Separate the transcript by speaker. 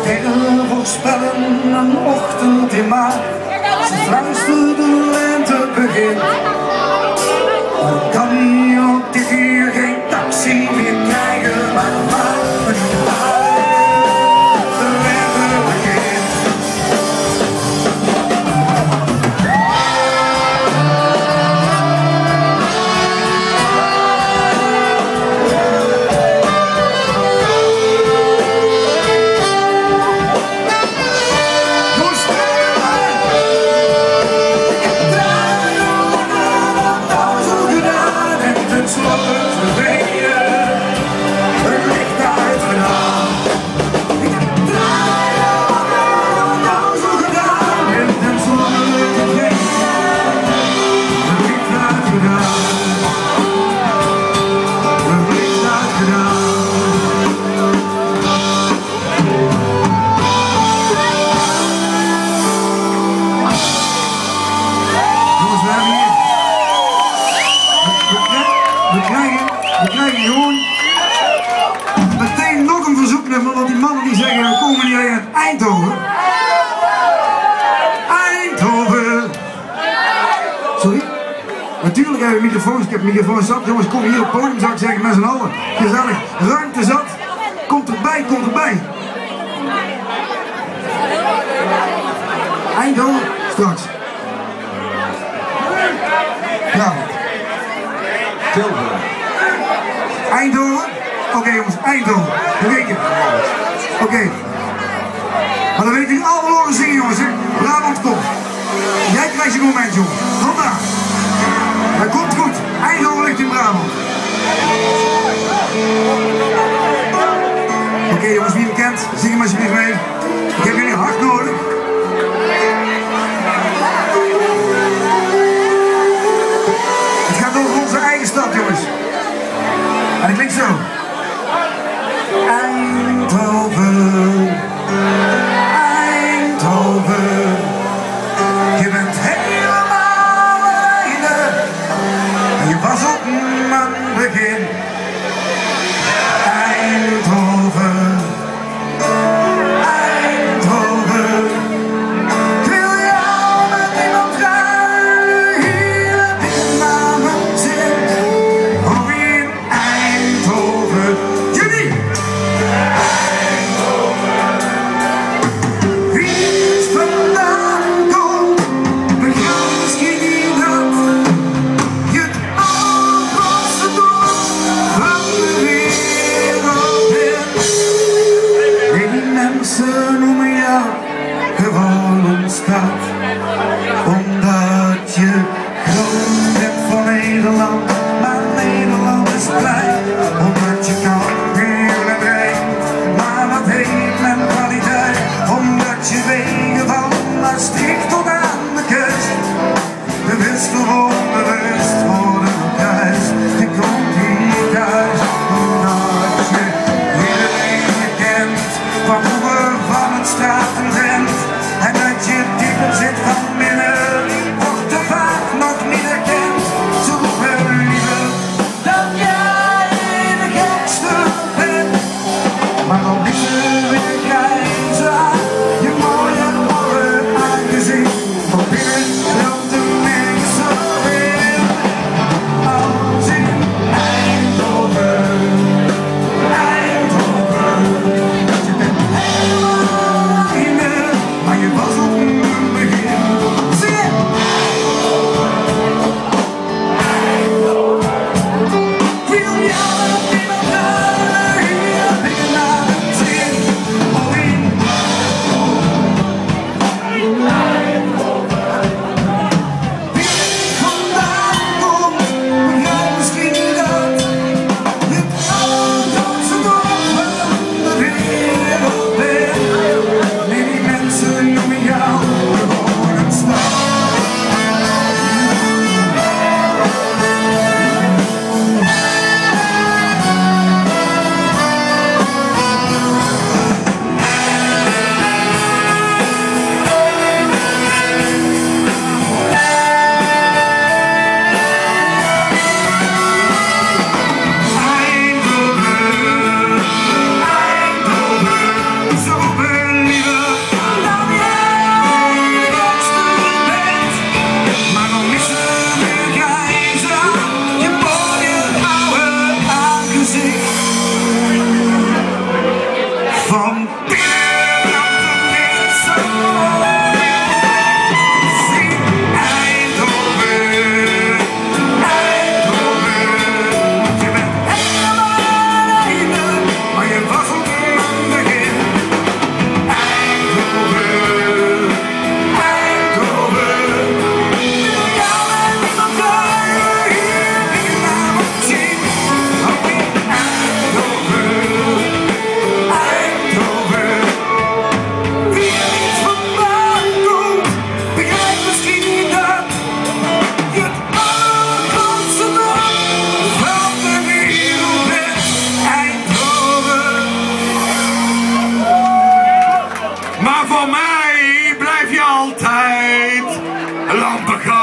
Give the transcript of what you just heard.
Speaker 1: sterren voorspellen een ochtend in maart. Ze fluistert de lente begint. Dan kan hij op dit uur geen taxi meer krijgen, maar de lente begint. We krijgen gewoon meteen nog een verzoeknummer, want die mannen die zeggen we komen niet uit Eindhoven. Eindhoven! Sorry? Natuurlijk hebben we microfoons, ik heb microfoons zat. Jongens, kom hier op het podium, zou ik zeggen, met z'n allen. Gezellig, ruimte zat. Komt erbij, komt erbij. Eindhoven, straks. Ja. Eindhoven? Oké jongens, Eindhoven. Dat weet je. Oké. Maar dan weet jullie allemaal horen zingen jongens. Hè? Brabant komt. Jij krijgt je moment jongen. Vandaag. Dat komt goed. Eindhoven ligt in Brabant. Oké jongens, wie hem kent, zing hem alsjeblieft mee. Ik heb jullie hard nodig. Het gaat over onze eigen stad jongens. En het klinkt zo. Eindhoven, Eindhoven, je bent helemaal einde. En je was op mijn begin. Eindhoven, Eindhoven, ik wil jou met iemand ruilen. Hier heb ik naar mijn zin. Ze noemen jou gewoon een stad, omdat je groot bent van Nederland, maar Nederland is klein, omdat je kan heel en breed, maar wat heeft mentaliteit, omdat je wegen van Maastricht tot aan de kust, bewust of onbewust worden kruis, je komt hier thuis, omdat je iedereen je kent, van straatendrent, en dat je dieper zit van binnen, wordt er vaak nog niet herkend. Zo roepen
Speaker 2: Maar voor mij blijf je altijd lampengroot.